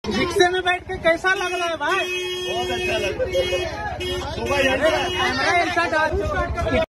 रिक्शे में बैठ के कैसा लग रहा है भाई? बहुत अच्छा लग रहा है। सुबह कैमरा ऐसा डाल